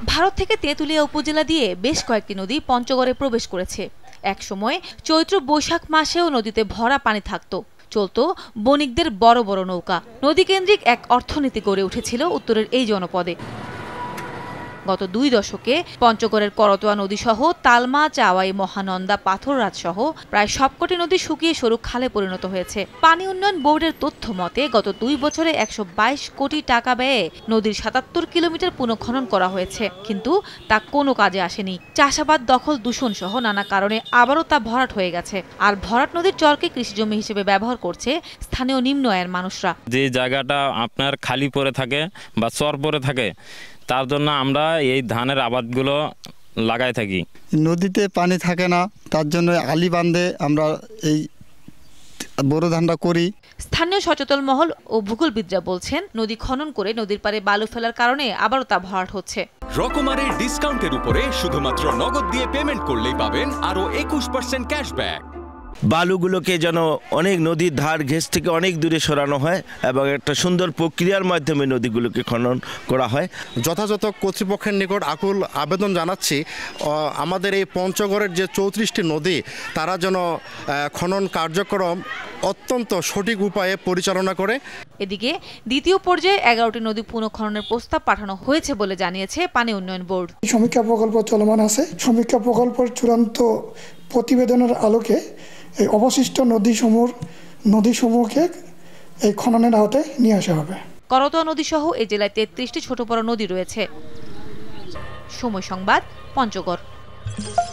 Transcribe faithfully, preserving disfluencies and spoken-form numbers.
ভারত থেকে তেঁতুলিয়া উপজেলা দিয়ে বেশ কয়েকটি নদী পঞ্চগড়ে প্রবেশ করেছে। একসময় চৈত্র বৈশাখ মাসেও নদীতে ভরা পানি থাকতো, চলতো বণিকদের বড় বড় নৌকা। নদীকেন্দ্রিক এক অর্থনীতি গড়ে উঠেছিল উত্তরের এই জনপদে। গত দুই দশকে পঞ্চগড়ের করতোয়া নদী সহ তালমা, চাওয়াই, মহানন্দা, পাথররাজ সহ প্রায় সবকটি নদী শুকিয়ে সরু খালে পরিণত হয়েছে। পানি উন্নয়ন বোর্ডের তথ্য মতে গত দুই বছরে একশো বাইশ কোটি টাকা ব্যয়ে নদীর সাতাত্তর কিলোমিটার পুনঃখনন করা হয়েছে, কিন্তু তা কোনো কাজে আসেনি। চাষাবাদ, দখল, দূষণ সহ নানা কারণে আবারও তা ভরাট হয়ে গেছে। আর ভরাট নদীর জলকে কৃষিজমি হিসেবে ব্যবহার করছে স্থানীয় নিম্ন আয়ের মানুষরা। যে জায়গাটা আপনার খালি পড়ে থাকে বা চর পড়ে থাকে, তার জন্য আমরা এই ধানের আবাদগুলো লাগাই থাকি। নদীতে পানি থাকে না, তার জন্য আলি বাঁধে আমরা এই বোরো ধানটা করি। স্থানীয় সচেতন মহল ও ভূগোলবিদরা বলছেন, নদী খনন করে নদীর পাড়ে বালু ফেলার কারণে আবারও তা ভরাট হচ্ছে। রকমারের ডিসকাউন্টের উপরে শুধুমাত্র নগদ দিয়ে পেমেন্ট করলেই পাবেন আরো একুশ পার্সেন্ট ক্যাশব্যাক। বালুগুলোকে যেন অনেক নদীর ধার ঘেঁষ থেকে অনেক দূরে সরানো হয় এবং একটা সুন্দর প্রক্রিয়ার মাধ্যমে নদীগুলোকে খনন করা হয়। যথাযথ কর্তৃপক্ষের নিকট আকুল আবেদন জানাচ্ছি, আমাদের এই পঞ্চগড়ের যে চৌত্রিশটি নদী, তারা যেন খনন কার্যক্রম অত্যন্ত সঠিক উপায়ে পরিচালনা করে। এদিকে দ্বিতীয় পর্যায়ে এগারোটি নদী পুনঃখননের প্রস্তাব পাঠানো হয়েছে বলে জানিয়েছে পানি উন্নয়ন বোর্ড। সমীক্ষা প্রকল্প চলমান আছে। সমীক্ষা প্রকল্পের চূড়ান্ত প্রতিবেদনের আলোকে এই অবশিষ্ট নদীসমূহ নদীসমূহকে এই খননের আওতায় নিয়ে আসা হবে। করতোয়া নদী সহ এই জেলায় তেত্রিশটি ছোট বড় নদী রয়েছে। সময় সংবাদ, পঞ্চগড়।